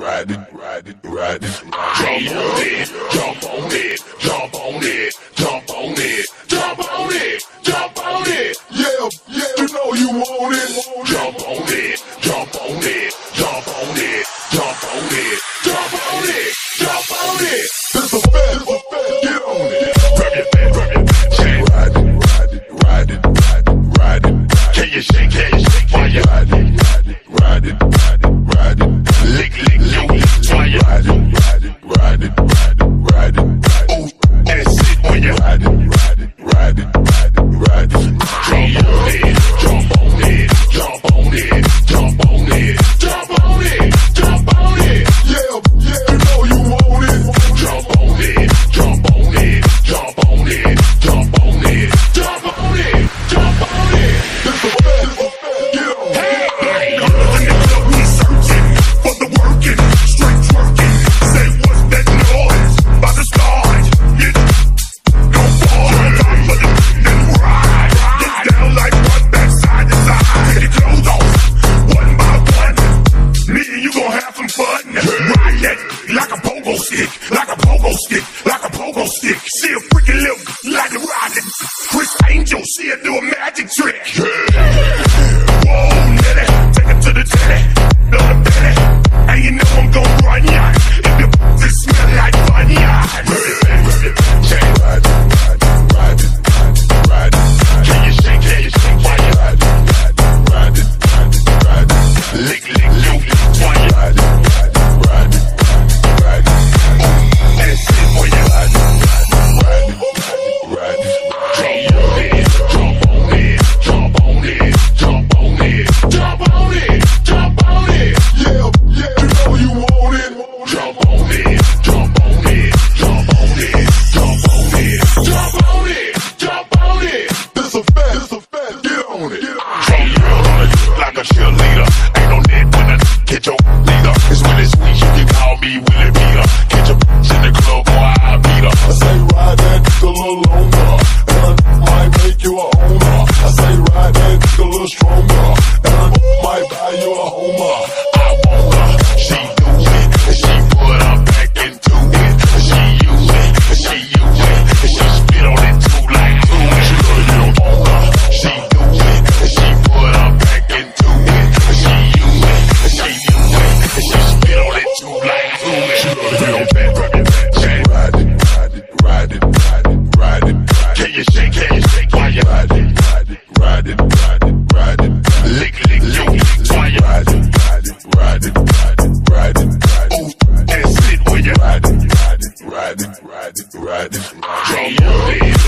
ride it, ride it, ride it. Jump on it, jump on it, jump on it, jump on it, jump on it, jump on it. Yeah, yeah, you know you want it. Jump on it, jump on it, jump on it, jump on it, jump on it, jump on it. This a fast, get on it. Grab your fat, shake. Ride it, ride it, ride it, ride it, ride it. Can you shake, while you ride it, ride it, ride it, ride it, ride it. Lick, yo, while you ride it, ride it, ride it, ride it, ride it. Ooh, that's it when you ride it, ride it, ride it, ride it, ride it. Jump on it, jump on it, jump on it, jump on it, jump on it, jump on it. Yeah, yeah, you know you want it. Jump on it, jump on it, jump on it, jump on it, jump on it, jump on it. This is fast, get on it. Hey, we searching for the working, straight twerking. Say what's that noise? By the start, get go far, top of the and ride. Get down like one backside to side. Take your clothes off, one by one. Me and you gon' have some fun. Ride that like a pogo stick, like a pogo stick, like a pogo stick. See a freaking little like a rocket. Chris Angel, see her do a magic trick. Whoa, nitty, take her to the titty, build a belly, and you know I'm gon' run ya. If your pussy smell like fun, ya. Ride it, ride it, ride it, ride it, ride it. Can you shake, while you ride it, ride it, ride it, ride it. Lick, yo, while you ride it, ride it, ride it, ride it. That's it for you. Ride it, ride it, ride it, ride it. Jump on it, jump on it, jump on it, jump on it, jump on it. Yeah, yeah, you know you want it. Jump on it, jump on it, jump on it, jump on it, jump on it, jump on it. This a fast, get on it. Like a cheerleader, ain't no net when I get your leader. It's when it's sweet, you can call me Willie Peter. Catch a in the club, boy, I'll beat her. I say ride that a little longer, and I might make you a owner. I say ride that a little stronger, and I might buy you a Homer. I want her, she do it, and she put her back into it. She use it, and she use it, and she spit on it too like Tootie. She love you, want her, she do it, and she put her back into it. She use it, and she use it, and she spit on it too like Tootie. She love you, shake. Ride it, ride it, ride it, ride it, ride it. Can you shake, while you ride it, ride it, ride it, ride it, ride it. Lick, yo, while you ride it, ride it, ride it, ride it, ride it, ride it. Ooh, that's it when you ride it, ride it, ride it, ride it, ride it. Jump on it.